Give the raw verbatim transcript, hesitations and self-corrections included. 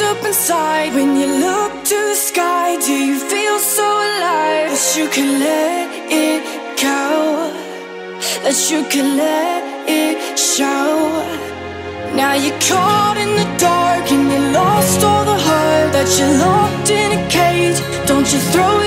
up inside when you look to the sky? Do you feel so alive that you can let it go, that you can let it show? Now you're caught in the dark and you lost all the heart that you're locked in a cage. Don't you throw